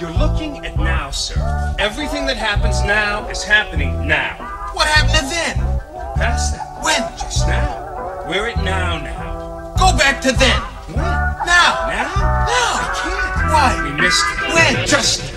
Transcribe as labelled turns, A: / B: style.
A: You're looking at now, sir. Everything that happens now is happening now.
B: What happened to then?
A: Past that.
B: When?
A: Just now. We're at now.
B: Go back to then.
A: When?
B: Now.
A: Now?
B: Now.
A: I can't.
B: Why?
A: We missed it.
B: When?
A: Just